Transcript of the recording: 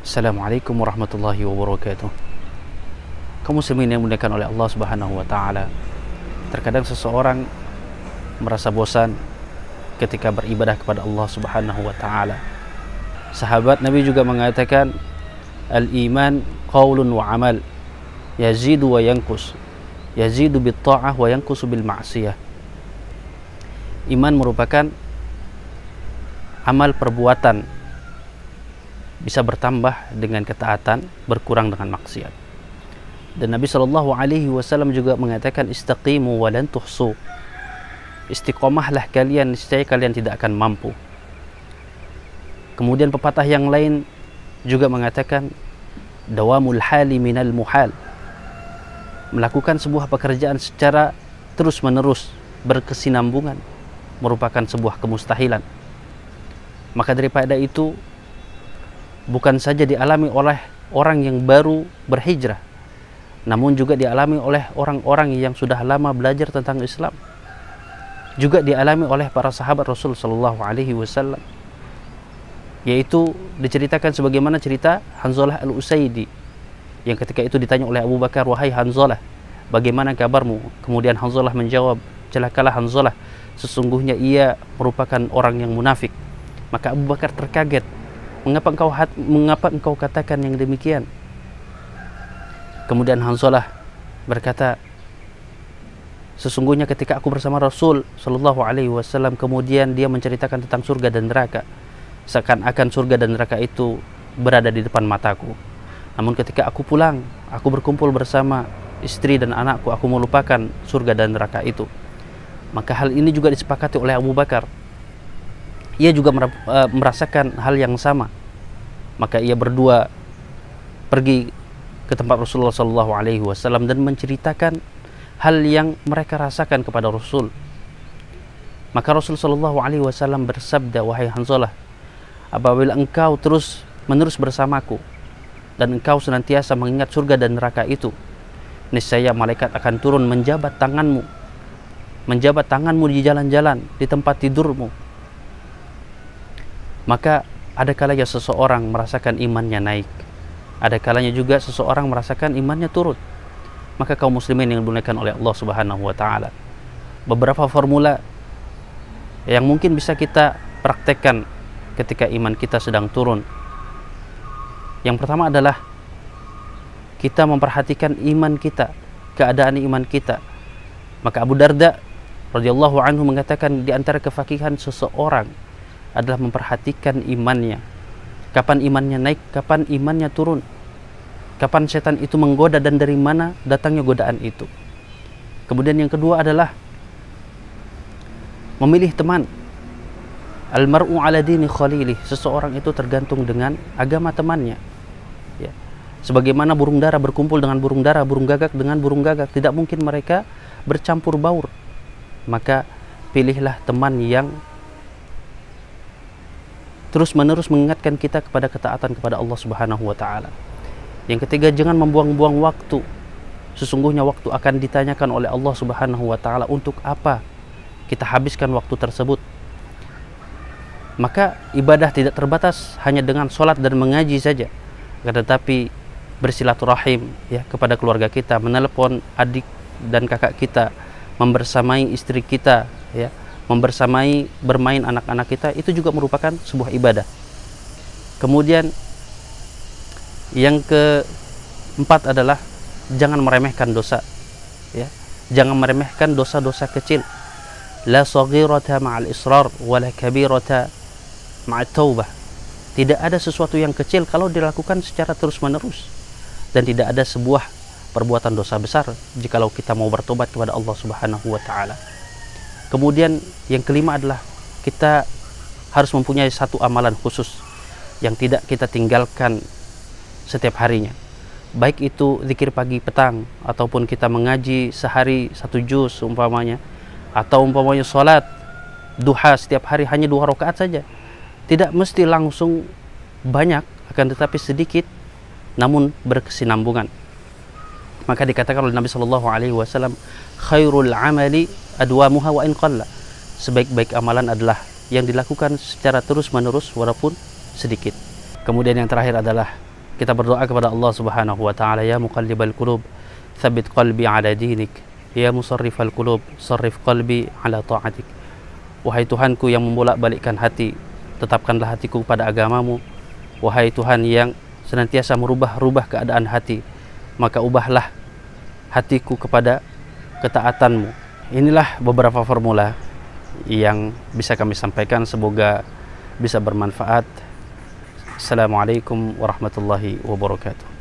Assalamualaikum warahmatullahi wabarakatuh. Kaum muslimin yang dimuliakan oleh Allah Subhanahu wa taala. Terkadang seseorang merasa bosan ketika beribadah kepada Allah Subhanahu wa taala. Sahabat Nabi juga mengatakan, al-iman qaulun wa amal, yazidu wa yanqus, yazidu bit ta'ah wa yanqusu bil ma'siyah. Iman merupakan amal perbuatan, bisa bertambah dengan ketaatan, berkurang dengan maksiat. Dan Nabi Shallallahu Alaihi Wasallam juga mengatakan, istaqimu wa lan tuhsu. Istiqomahlah kalian, niscaya kalian tidak akan mampu. Kemudian pepatah yang lain juga mengatakan, dawamul hali minal muhal. Melakukan sebuah pekerjaan secara terus menerus, berkesinambungan, merupakan sebuah kemustahilan. Maka daripada itu, bukan saja dialami oleh orang yang baru berhijrah, namun juga dialami oleh orang-orang yang sudah lama belajar tentang Islam. Juga dialami oleh para sahabat Rasul Sallallahu Alaihi Wasallam, yaitu diceritakan sebagaimana cerita Hanzalah al-Usaidi, yang ketika itu ditanya oleh Abu Bakar, wahai Hanzalah, bagaimana kabarmu? Kemudian Hanzalah menjawab, celakalah Hanzalah, sesungguhnya ia merupakan orang yang munafik. Maka Abu Bakar terkaget, mengapa engkau katakan yang demikian? Kemudian Hanzalah berkata, sesungguhnya ketika aku bersama Rasul Shallallahu Alaihi Wasallam, kemudian dia menceritakan tentang surga dan neraka, seakan-akan surga dan neraka itu berada di depan mataku. Namun ketika aku pulang, aku berkumpul bersama istri dan anakku, aku melupakan surga dan neraka itu. Maka hal ini juga disepakati oleh Abu Bakar. Ia juga merasakan hal yang sama. Maka ia berdua pergi ke tempat Rasulullah Sallallahu Alaihi Wasallam dan menceritakan hal yang mereka rasakan kepada Rasul. Maka Rasul Sallallahu Alaihi Wasallam bersabda, wahai Hanzalah, apabila engkau terus menerus bersamaku dan engkau senantiasa mengingat surga dan neraka itu, niscaya malaikat akan turun menjabat tanganmu di jalan-jalan, di tempat tidurmu. Maka ada kalanya seseorang merasakan imannya naik, ada kalanya juga seseorang merasakan imannya turun. Maka kaum muslimin yang dimuliakan oleh Allah Subhanahu wa taala, beberapa formula yang mungkin bisa kita praktekkan ketika iman kita sedang turun. Yang pertama adalah kita memperhatikan iman kita, keadaan iman kita. Maka Abu Darda radhiyallahu anhu mengatakan, di antara kefakihan seseorang adalah memperhatikan imannya. Kapan imannya naik, kapan imannya turun, kapan setan itu menggoda dan dari mana datangnya godaan itu. Kemudian yang kedua adalah memilih teman. Al-mar'u ala dini khalilih. Seseorang itu tergantung dengan agama temannya. Ya. Sebagaimana burung dara berkumpul dengan burung dara, burung gagak dengan burung gagak, tidak mungkin mereka bercampur baur. Maka pilihlah teman yang terus-menerus mengingatkan kita kepada ketaatan kepada Allah Subhanahu wa taala. Yang ketiga, jangan membuang-buang waktu. Sesungguhnya waktu akan ditanyakan oleh Allah Subhanahu wa taala, untuk apa kita habiskan waktu tersebut. Maka ibadah tidak terbatas hanya dengan sholat dan mengaji saja, tetapi bersilaturahim ya kepada keluarga kita, menelepon adik dan kakak kita, membersamai istri kita ya, membersamai bermain anak-anak kita, itu juga merupakan sebuah ibadah. Kemudian yang keempat adalah jangan meremehkan dosa ya. Jangan meremehkan dosa-dosa kecil. La saghirata ma'al israr wa la kabirata ma'at taubah. Tidak ada sesuatu yang kecil kalau dilakukan secara terus-menerus, dan tidak ada sebuah perbuatan dosa besar jikalau kita mau bertobat kepada Allah Subhanahu wa taala. Kemudian yang kelima adalah kita harus mempunyai satu amalan khusus yang tidak kita tinggalkan setiap harinya. Baik itu zikir pagi petang, ataupun kita mengaji sehari 1 juz umpamanya, atau umpamanya sholat duha setiap hari hanya 2 rakaat saja. Tidak mesti langsung banyak, akan tetapi sedikit namun berkesinambungan. Maka dikatakan oleh Nabi Shallallahu Alaihi Wasallam, khairul amali adwamuha wa in qalla. Sebaik-baik amalan adalah yang dilakukan secara terus-menerus walaupun sedikit. Kemudian yang terakhir adalah Kita berdoa kepada Allah Subhanahu wa taala, ya muqallibal qulub, tsabbit qalbi ala dinik. Ya musarrifal qulub, sarrif qalbi ala ta'atik. Wahai Tuhanku yang membolak-balikkan hati, tetapkanlah hatiku pada agamamu. Wahai Tuhan yang senantiasa merubah-rubah keadaan hati, maka ubahlah hatiku kepada ketaatanmu. Inilah beberapa formula yang bisa kami sampaikan, semoga bisa bermanfaat. Assalamualaikum warahmatullahi wabarakatuh.